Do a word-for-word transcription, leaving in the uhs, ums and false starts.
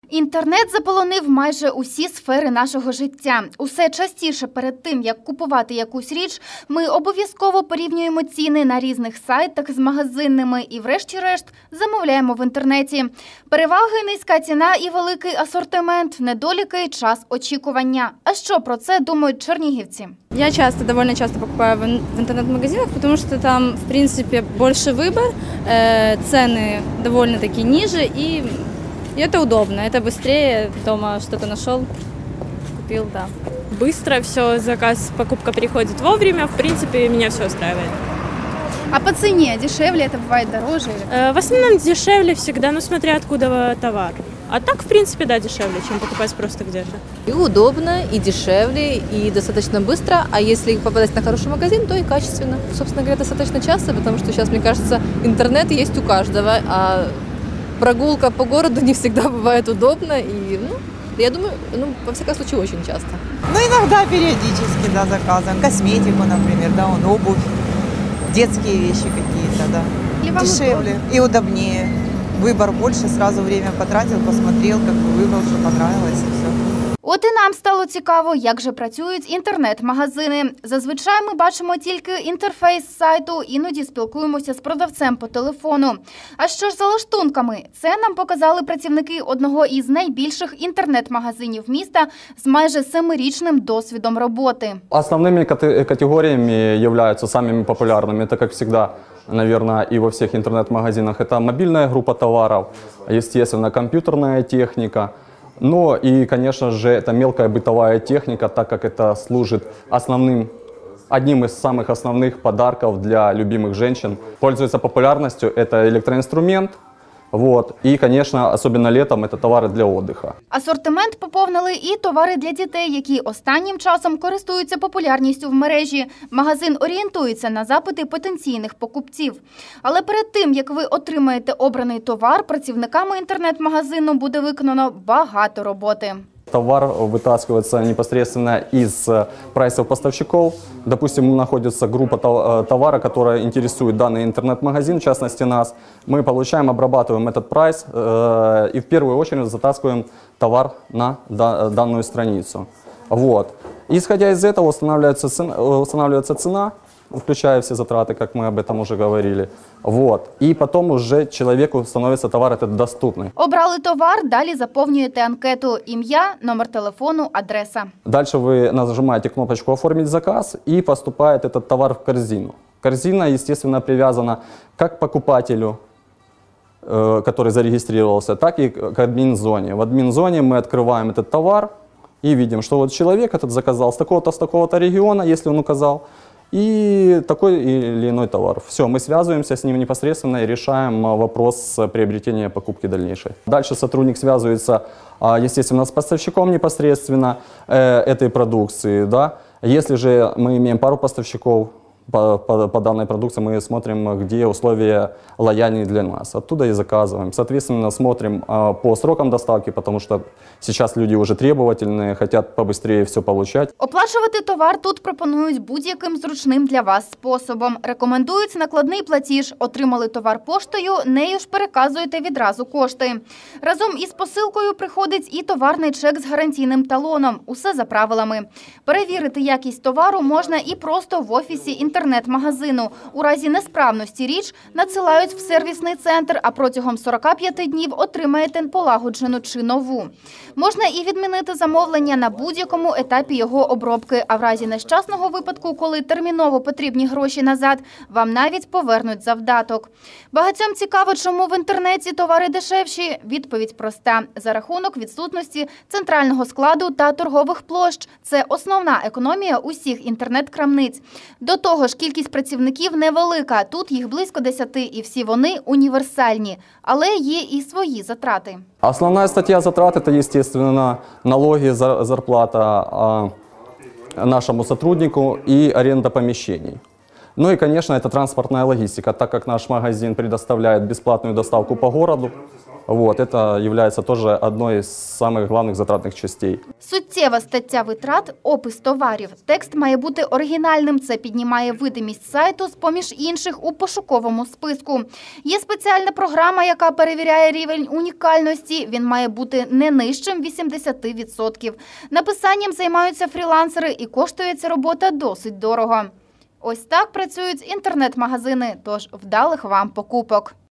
Інтернет заполонив майже усі сфери нашого життя. Усе частіше перед тим, як купувати якусь річ, ми обов'язково порівнюємо ціни на різних сайтах з магазинними і врешті-решт замовляємо в інтернеті. Переваги – низька ціна і великий асортимент, недоліки – час очікування. А що про це думають чернігівці? Я часто, довольно часто покупаю в интернет-магазинах, потому что там, в принципе, больше выбор, цены довольно-таки ниже, и это удобно, это быстрее, дома что-то нашел, купил, да. Быстро все, заказ, покупка приходит вовремя, в принципе, меня все устраивает. А по цене дешевле, это бывает дороже? В основном дешевле всегда, ну смотря откуда товар. А так, в принципе, да, дешевле, чем покупать просто где-то. И удобно, и дешевле, и достаточно быстро. А если попадать на хороший магазин, то и качественно. Собственно говоря, достаточно часто, потому что сейчас, мне кажется, интернет есть у каждого, а прогулка по городу не всегда бывает удобно. И, ну, я думаю, ну, во всяком случае, очень часто. Ну, иногда периодически, да, заказываем. Косметику, например, да, он, обувь, детские вещи какие-то, да. И вам дешевле удобно. И удобнее. Выбор больше, сразу время потратил, посмотрел, как бы выбрал, что понравилось, и все. От і нам стало цікаво, як же працюють інтернет-магазини. Зазвичай ми бачимо тільки інтерфейс сайту, іноді спілкуємося з продавцем по телефону. А що ж за лаштунками? Це нам показали працівники одного із найбільших інтернет-магазинів міста з майже семирічним досвідом роботи. Основными категориями являются самыми популярными, это, как всегда, наверное, и во всех интернет-магазинах. Это мобильная группа товаров, естественно, компьютерная техника. Ну и, конечно же, это мелкая бытовая техника, так как это служит основным, одним из самых основных подарков для любимых женщин. Пользуется популярностью, это электроинструмент. Вот. І, звісно, особливо літом, це товари для відпочинку. Асортимент поповнили і товари для дітей, які останнім часом користуються популярністю в мережі. Магазин орієнтується на запити потенційних покупців. Але перед тим, як ви отримаєте обраний товар, працівниками інтернет-магазину буде виконано багато роботи. Товар вытаскивается непосредственно из прайсов поставщиков. Допустим, находится группа товара, которая интересует данный интернет-магазин, в частности нас. Мы получаем, обрабатываем этот прайс и в первую очередь затаскиваем товар на данную страницу. Вот. Исходя из этого устанавливается цена, устанавливается цена, включая все затраты, как мы об этом уже говорили. Вот. И потом уже человеку становится товар этот доступный. Обрали товар, далі заповнюєте анкету. Ім'я, номер телефону, адреса. Дальше вы нажимаете кнопочку «Оформить заказ» и поступает этот товар в корзину. Корзина, естественно, привязана как к покупателю, который зарегистрировался, так и к админ-зоне. В админ-зоне мы открываем этот товар и видим, что вот человек этот заказал с такого-то, с такого-то региона, если он указал, и такой или иной товар. Все, мы связываемся с ним непосредственно и решаем вопрос приобретения покупки дальнейшей. Дальше сотрудник связывается, естественно, с поставщиком непосредственно этой продукции. Да? Если же мы имеем пару поставщиков по, по, по данной продукции, мы смотрим, где условия лояльнее для нас. Оттуда и заказываем. Соответственно, смотрим по срокам доставки, потому что сейчас люди уже требовательные, хотят побыстрее все получать. Оплачувати товар тут пропонують будь-яким зручним для вас способом. Рекомендують накладний платіж. Отримали товар поштою, нею ж переказуєте відразу кошти. Разом із посилкою приходить і товарний чек з гарантійним талоном. Усе за правилами. Перевірити якість товару можна і просто в офісі інтернет-магазину. У разі несправності річ надсилають в сервісний центр, а протягом сорока п'яти днів отримаєте полагоджену чи нову. Можна і відмінити замовлення на будь-якому етапі його обробки, а в разі нещасного випадку, коли терміново потрібні гроші назад, вам навіть повернуть завдаток. Багатьом цікаво, чому в інтернеті товари дешевші? Відповідь проста. За рахунок відсутності центрального складу та торгових площ. Це основна економія усіх інтернет-крамниць. До того ж, кількість працівників невелика. Тут їх близько десяти, і всі вони універсальні. Але є і свої затрати. Основная статья затрат – это, естественно, налоги, зарплата нашему сотруднику и аренда помещений. Ну и, конечно, это транспортная логистика, так как наш магазин предоставляет бесплатную доставку по городу. Вот, это является тоже одной из самых главных затратных частей. Суттєва стаття витрат – опис товарів. Текст має бути оригінальним. Це піднімає видимість сайту з-поміж інших у пошуковому списку. Є спеціальна програма, яка перевіряє рівень унікальності. Він має бути не нижчим вісімдесят відсотків. Написанням займаються фрілансери і коштує ця робота досить дорого. Ось так працюють інтернет-магазини, тож вдалих вам покупок.